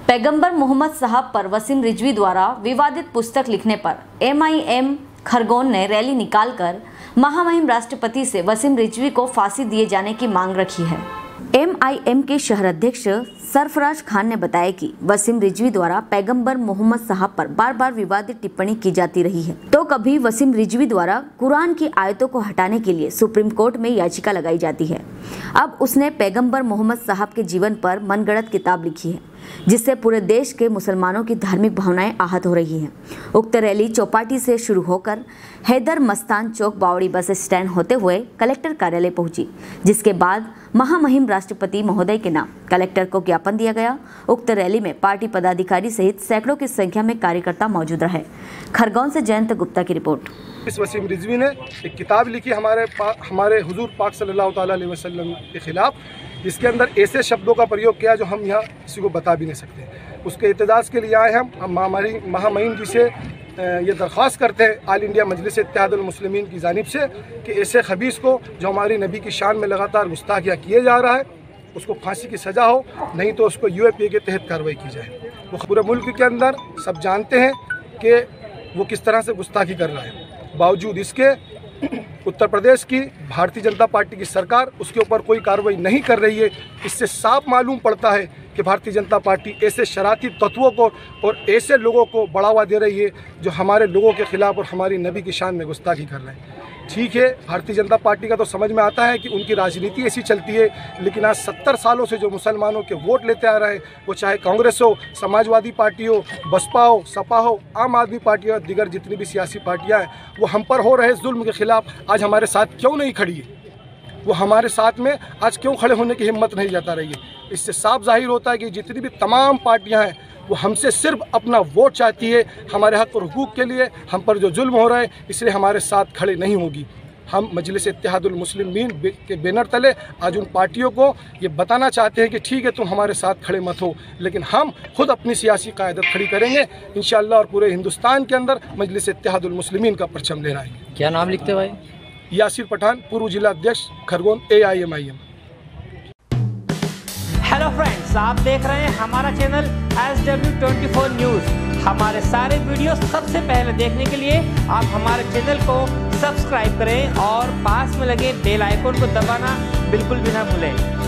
पैगंबर मोहम्मद साहब पर वसीम रिजवी द्वारा विवादित पुस्तक लिखने पर MIM खरगोन ने रैली निकालकर महामहिम राष्ट्रपति से वसीम रिजवी को फांसी दिए जाने की मांग रखी है। MIM के शहर अध्यक्ष सरफराज खान ने बताया कि वसीम रिजवी द्वारा पैगंबर मोहम्मद साहब पर बार बार विवादित टिप्पणी की जाती रही है, तो कभी वसीम रिजवी द्वारा कुरान की आयतों को हटाने के लिए सुप्रीम कोर्ट में याचिका लगाई जाती है। अब उसने पैगंबर मोहम्मद साहब के जीवन पर मनगढ़ंत किताब लिखी है, जिससे पूरे देश के मुसलमानों की धार्मिक भावनाएं आहत हो रही हैं। उक्त रैली चौपाटी से शुरू होकर हैदर मस्तान चौक बावड़ी बस स्टैंड होते हुए कलेक्टर कार्यालय पहुंची, जिसके बाद महामहिम राष्ट्रपति महोदय के नाम कलेक्टर को ज्ञापन दिया गया। उक्त रैली में पार्टी पदाधिकारी सहित सैकड़ों की संख्या में कार्यकर्ता मौजूद रहे। खरगोन से जयंत गुप्ता की रिपोर्ट। इस वसीम रिजवी ने एक किताब लिखी हमारे हुजूर पाक सल्लल्लाहु अलैहि वसल्लम के खिलाफ, जिसके अंदर ऐसे शब्दों का प्रयोग किया जो हम यहाँ किसी को बता भी नहीं सकते। उसके एहतजाज के लिए आए हम हमारी महामहिम जी से ये दरख्वास्त करते हैं ऑल इंडिया मजलिस इत्तेहादुल मुस्लिमीन की जानिब से कि ऐसे खबीस को जो हमारी नबी की शान में लगातार गुस्ताखियाँ किए जा रहा है, उसको फांसी की सज़ा हो, नहीं तो उसको UAPA के तहत कार्रवाई की जाए। वो पूरे मुल्क के अंदर सब जानते हैं कि वो किस तरह से गुस्ताखी कर रहा है। बावजूद इसके उत्तर प्रदेश की भारतीय जनता पार्टी की सरकार उसके ऊपर कोई कार्रवाई नहीं कर रही है। इससे साफ मालूम पड़ता है कि भारतीय जनता पार्टी ऐसे शरारती तत्वों को और ऐसे लोगों को बढ़ावा दे रही है जो हमारे लोगों के खिलाफ और हमारी नबी की शान में गुस्ताखी कर रहे हैं। ठीक है, भारतीय जनता पार्टी का तो समझ में आता है कि उनकी राजनीति ऐसी चलती है, लेकिन आज 70 सालों से जो मुसलमानों के वोट लेते आ रहे हैं, वो चाहे कांग्रेस हो, समाजवादी पार्टी हो, बसपा हो, सपा हो, आम आदमी पार्टी हो, दिगर जितनी भी सियासी पार्टियां हैं, वो हम पर हो रहे जुल्म के खिलाफ आज हमारे साथ क्यों नहीं खड़ी है? वो हमारे साथ में आज क्यों खड़े होने की हिम्मत नहीं जता रही है? इससे साफ जाहिर होता है कि जितनी भी तमाम पार्टियाँ हैं वो हमसे सिर्फ अपना वोट चाहती है, हमारे हक और हुकूक के लिए हम पर जो जुल्म हो रहा है इसलिए हमारे साथ खड़े नहीं होगी। हम मजलिस इत्तेहादुल मुस्लिमीन के बैनर तले आज उन पार्टियों को ये बताना चाहते हैं कि ठीक है, तुम हमारे साथ खड़े मत हो, लेकिन हम खुद अपनी सियासी क़यादत खड़ी करेंगे इंशाअल्लाह, और पूरे हिंदुस्तान के अंदर मजलिस इत्तेहादुल मुस्लिमीन का परचम लहराएंगे। क्या नाम लिखते भाई? यासिर पठान, पूर्व जिला अध्यक्ष खरगोन AIMIM। हेलो फ्रेंड्स, आप देख रहे हैं हमारा चैनल SW24 न्यूज़। हमारे सारे वीडियो सबसे पहले देखने के लिए आप हमारे चैनल को सब्सक्राइब करें और पास में लगे बेल आइकन को दबाना बिल्कुल भी ना भूलें।